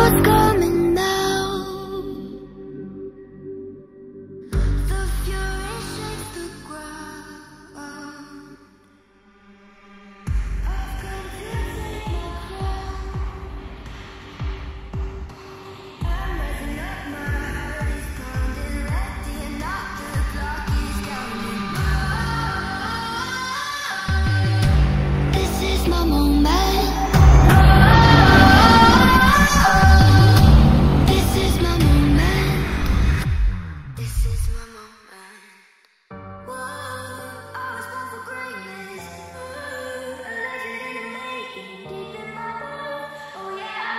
what's coming now. The fury shakes the ground. I've come to take my crown. I'm rising up, my heart is pounding, lefty and not the clock is counting. This is my moment. This is my moment. This is my moment. Whoa, I was born for greatness. A legend in the making, deep in my bones. Oh yeah,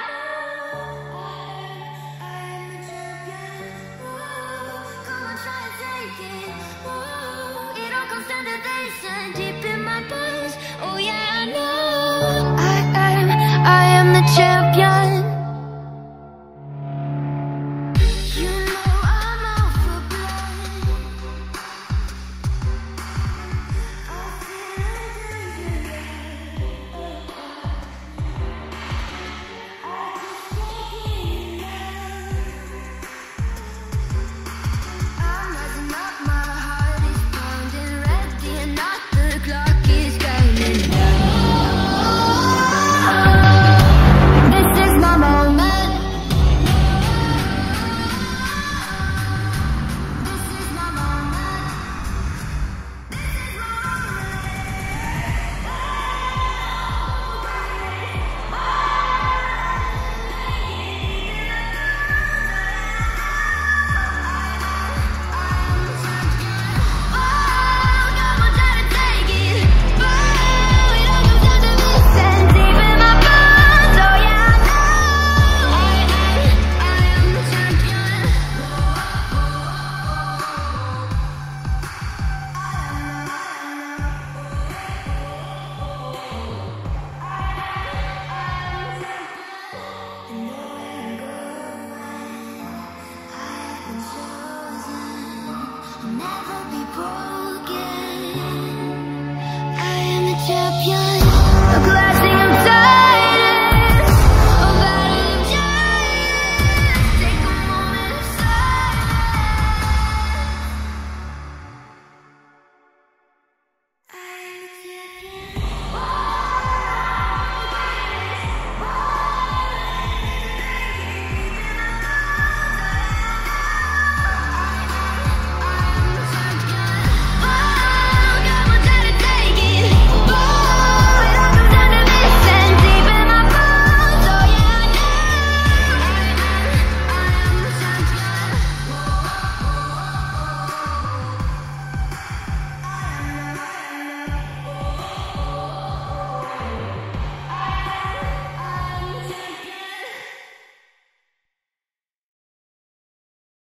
I am a champion. Whoa, come on, try and take it. Whoa, it all comes down to this and deep in my bones. Oh yeah, I know.